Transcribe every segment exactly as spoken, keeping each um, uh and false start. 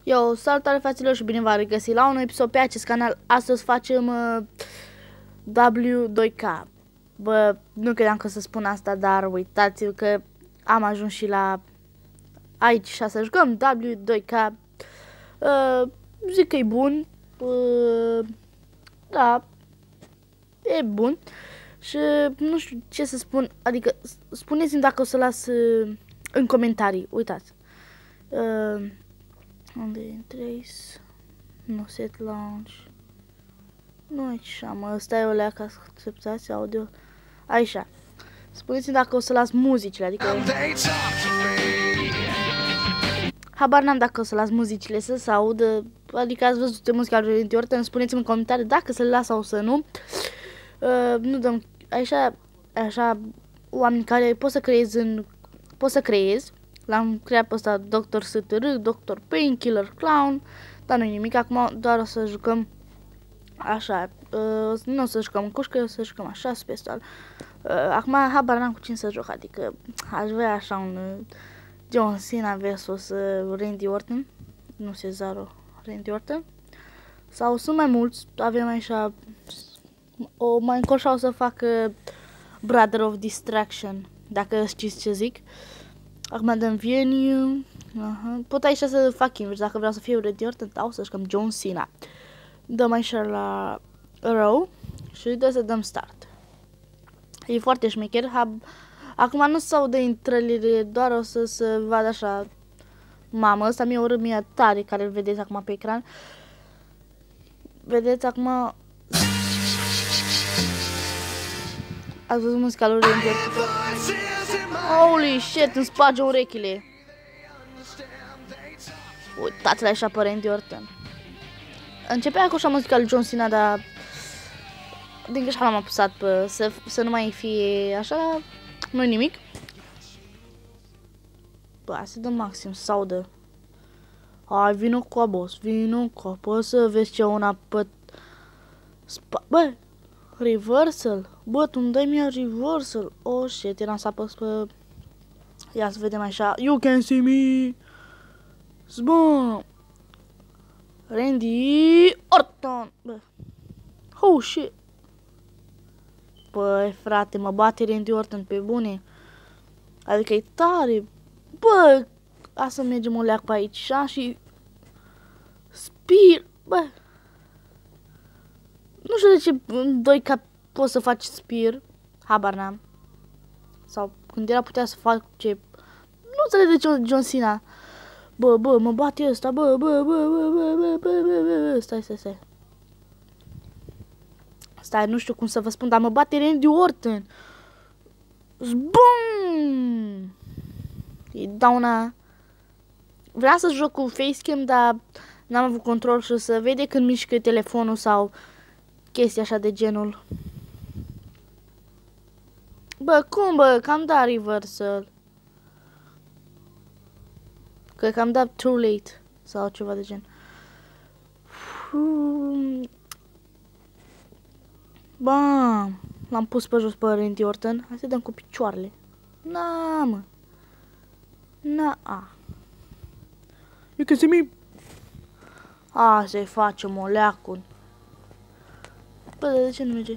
Eu, salutare fraților și bine v-am regăsit la un episod pe acest canal. Astăzi facem uh, W doi K. Bă, nu credeam că o să spun asta, dar uitați-vă că am ajuns și la aici și să jucăm W doi K. Uh, zic că e bun. Uh, da, e bun. Și nu știu ce să spun, adică spuneți-mi dacă o să las uh, în comentarii, uitați. Uh, Unde e Trace? Nu, set launch. Nu aici, mă, ăsta e o leacă, acceptați audio. Aici. Spuneți-mi dacă o să las muzicile, adică... Habar n-am dacă o să las muzicile să se audă, adică ați văzut de muzica lui Randy Orton, spuneți-mi în comentarii dacă să le las sau să nu. Uh, nu dăm, așa, așa, oameni care pot să creezi în, pot să creezi. L-am creat pe ăsta doctor S T R, doctor Painkiller Clown, dar nu-i nimic, acum doar o să jucăm așa, uh, nu o să jucăm în cușcă, o să jucăm așa, special. Uh, acum habar n-am cu cine să joc, adică aș vrea așa un uh, John Cena versus uh, Randy Orton, nu Cesaro, Randy Orton. Sau sunt mai mulți, avem așa, o, mai încolo o să fac uh, Brother of Distraction, dacă știți ce zic. Acum dăm venue. Aha. Pot aici să fac invers, dacă vreau să fiu Randy Orton, sau să jucăm John Cena. Dăm aici la row și de să dăm start. E foarte șmecher. Acum nu se audă intrările, doar o să se vadă așa. Mamă, ăsta mi-e o râmie tare care îl vedeți acum pe ecran. Vedeți acum. Ați văzut muzica lui Randy Orton? Holy shit, îmi sparge urechile. Uitați-l așa pe Randy Orton. Începea cu așa muzica lui John Cena, dar din că așa l-am apăsat pe să, să nu mai fie așa, nu-i nimic. Bă, să dăm maxim, să audă. Hai, vină cu a boss, vină cu a, poți să vezi ce una pe... Spa bă, reversal. Bă, tu îmi dai mie reversal. Oh shit, eram să apăs pe... Ia să vedem așa. You can see me. Zbă. Randy Orton. Bă. Oh shit. Băi, frate, mă bate Randy Orton pe bune. Adică e tare. Bă, a să mergem o leac pe aici și... Spear. Bă. Nu știu de ce în doi K poți să faci spear. Habar n-am. Sau când era putea să fac ce... Nu înțeleg de ce John Cena. Bă, bă, mă bate ăsta, bă, bă, bă, bă, bă, bă, bă, bă, bă, stai, stai, stai. Stai, nu știu cum să vă spun, dar mă bate Randy Orton. Zbum! Îi dau una... Vreau să joc cu facecam, dar n-am avut control și să vede când mișcă telefonul sau chestii așa de genul. Bă, cum bă, că am dat reversal. Cred că am dat too late sau ceva de gen. Bam! L-am pus pe jos pe Randy Orton. Hai să dăm cu picioarele. Na, mă. Na, a. You can see me. A, să-i facem o leacul. Bă, de ce nu merge?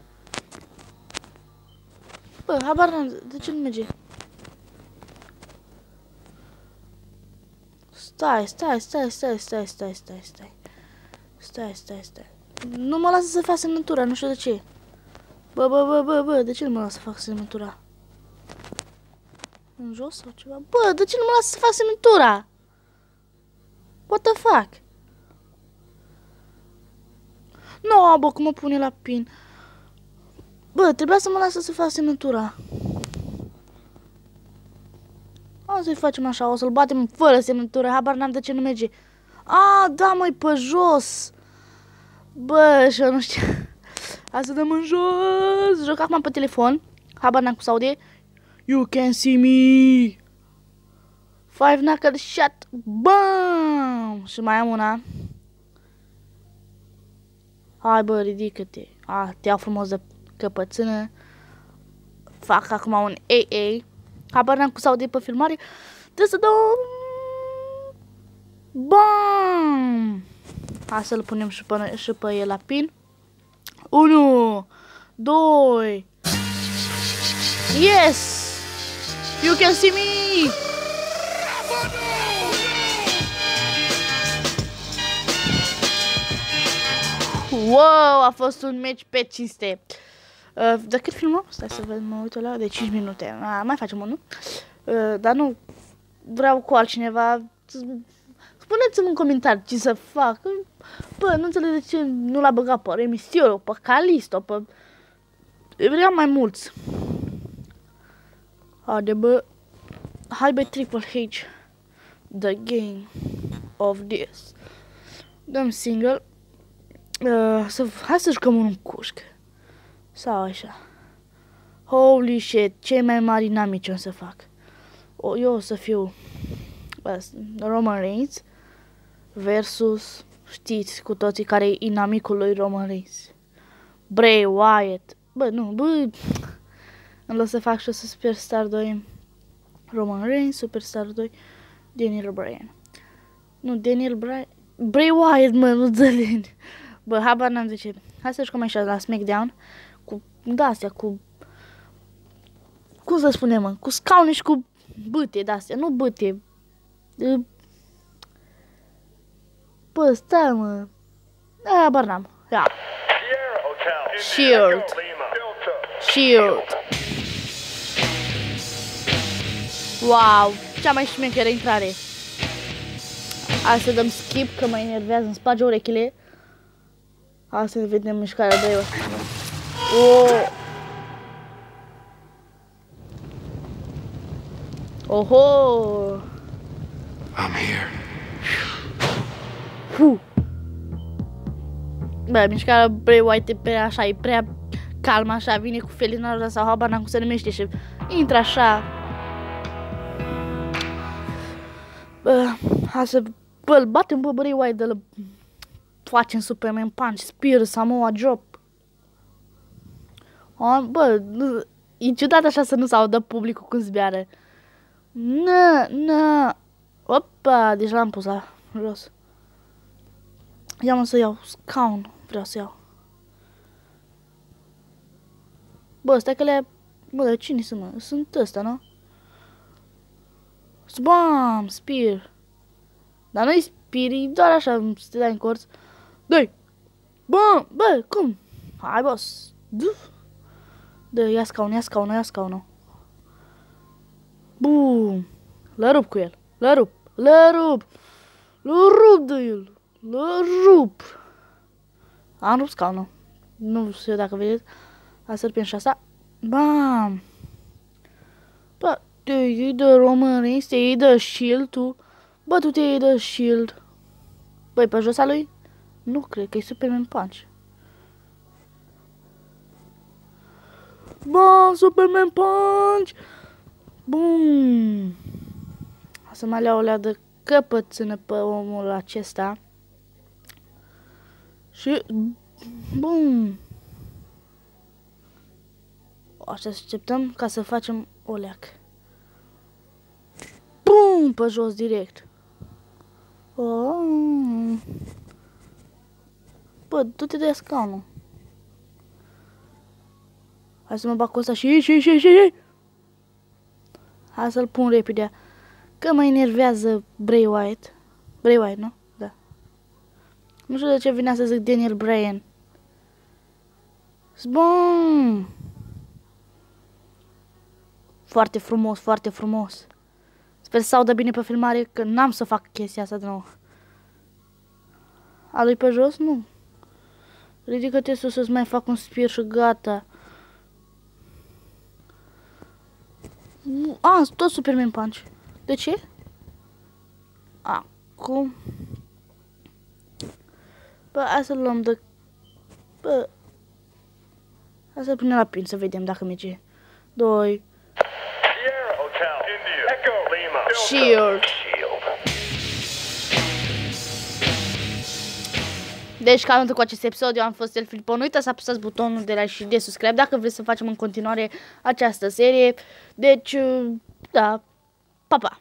Bă, habar n-am, de ce nu merge? Stai, stai, stai, stai, stai, stai, stai, stai. Stai, stai, stai. Nu mă lasă să fac semnătura, nu știu de ce. Bă, bă, bă, bă, bă, de ce nu mă lasă să fac semnătura? În jos sau ceva? Bă, de ce nu mă lasă să fac semnătura? What the fuck? No, bă, cum mă pune la pin? Bă, trebuia să mă lasă să fac semnătura. O să-i facem așa, o să-l batem fără semnătură, habar n-am de ce nu merge. A, da, măi, pe jos. Bă, și eu nu știu. Hai să dăm în jos. Joc acum pe telefon. Habar n-am cu saude. You can see me. Five knuckle shot. Bam! Și mai am una. Hai, bă, ridică-te. A, te iau frumos de căpățână. Fac acum un A A. Habar n-am cu saude pe filmare. Trebuie să dau... Bam! Hai să-l punem și pe, și pe el la pin. unu, doi. Yes! You can see me! Wow, a fost un match pe cinste. Uh, de cât filmăm? Stai să văd, mă uit la de cinci minute. A, mai facem unul. Uh, dar nu vreau cu altcineva. Spuneți-mi în comentarii ce să fac. Bă, nu înțeleg de ce nu l-a băgat pe Rey Mysterio, pe Kalisto, pe... Vreau mai mulți. Haide, bă. Hai, bă, Triple H. The game of this. Dăm single. Uh, să, hai să jucăm un cușc. Sau așa. Holy shit, cei mai mari inamici o să fac. O, eu o să fiu bă, Roman Reigns versus, știți cu toții care e inamicul lui Roman Reigns. Bray Wyatt. Bă, nu, bă. Îmi o să fac și o să Superstar doi Roman Reigns, Superstar doi Daniel Bryan. Nu, Daniel Bryan. Bray Wyatt, mă, nu dă-l. Bă, habar n-am de ce. Hai să jucăm așa la SmackDown. Cu de-astea, cu... Cum să spunem, mă? Cu scaune și cu bâte de-astea. Nu bâte. Bă, stai, mă. Habar n-am. Ia. Shield. Shield. Wow. Cea mai șmecheră intrare. Hai să dăm skip, că mă enervează, îmi sparge urechile. Hai să vedem mișcarea de eu. Oh. Oho! I'm here. Fuh. Bă, mișcarea Bray Wyatt e prea așa, e prea calm așa, vine cu felinarul sau habar n-am cum se numește și intră așa. Bă, hai să... Bă, îl batem, bă, Bray Wyatt, de-l facem Superman Punch, Spear, Samoa Drop. Bă, e ciudat așa să nu se audă publicul cum zbeară. Nă, nă. Opa, deci l-am pus la jos. Ia mă să iau scaun, vreau să iau. Bă, stai că le... Bă, dar cine sunt, mă? Sunt ăsta, nu? Bam, Spear. Dar nu-i Spear, e doar așa, să te dai în corț. Dă-i! Bă, bă, cum? Hai, boss. Dă, ia scaun, ia scaun, ia scaunul. Bum! L rup cu el. L rup. L rup. L rup de el. L rup. Am rupt scaunul. Nu știu dacă vedeți. A sărpim și asta. Bam! Bă, te iei de Roman Reigns, te iei de Shield, tu. Bă, tu te iei de Shield. Băi, pe jos a lui? Nu cred că e Superman Punch. Bam, Superman Punch! Bum! O să mai le-au o lea de căpățână pe omul acesta. Și... Bum! O să așteptăm ca să facem o leac. Bum! Pe jos direct. Oh. Bă, du-te de scaunul. Hai să mă bag cu ăsta și și și și. Hai să-l pun repede. Că mă enervează Bray Wyatt. Bray Wyatt, nu? Da. Nu știu de ce vinea să zic Daniel Bryan. Bum! Foarte frumos, foarte frumos. Sper să audă bine pe filmare, că n-am să fac chestia asta de nou. A lui pe jos? Nu. Ridică-te sus să-ți mai fac un spear și gata. A, tot Superman Punch. De ce? Acum. Bă, hai să-l luăm de... Bă. Hai să-l punem la pin să vedem dacă merge. Doi. Shield. Deci, cam atât cu acest episod, eu am fost El Filipon. Nu uitați să apăsați butonul de like și de subscribe dacă vreți să facem în continuare această serie. Deci, da, pa, pa!